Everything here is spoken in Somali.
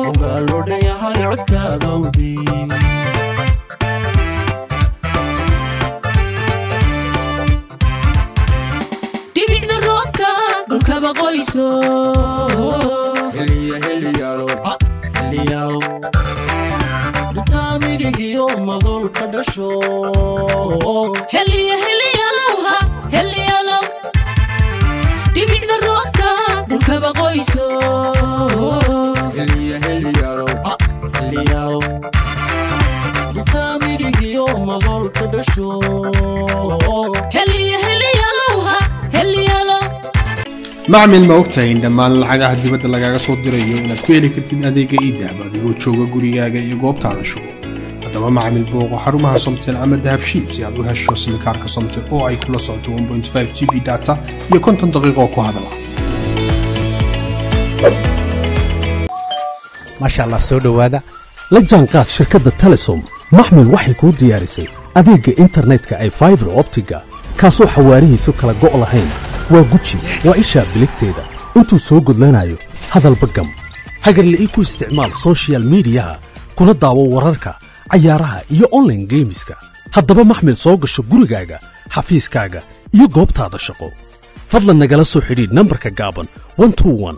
وقالوا لي هاي عدكا قودي دبيد الروكا دولكا بقويسو هليالو هليالو دتاميري يوم مقول كدشو هليالو هليالو دبيد الروكا دولكا بقويسو هليالو هليالو دتاميري يوم مقول كدشو macmil ma ogtahay in dhammaan lacagaha dibadda lagaaga soo dirayo inaad ku heli kartid adeega e-dahab adigoo jooga gurigaaga iyo goobtaada shugo haddaba macmil booqo xarumaha Somtel ama dahabshiil si aad u hesho simikaarka Somtel oo ay kula socoto 1.5 GB data iyo 50 daqiiqo ku hadala masha Allah soo dhawaada la jaanqaad shirkadda Telesom macmil waxay ku diyaarisay adeega internetka ay fiber optiga kaasoo xawaarihiisu kala go' lahayn waa guji waa isha biligteeda intuu soo gudlanayo hadalba gam hagarle ii ku isticmaal social media kuna daawo wararka ciyaaraha iyo online gameska haddaba maxmil soo gasho gurigaaga xafiiskaaga iyo goobtaada shaqo fadlan nagala soo xidhiidh nambarka gaaban 121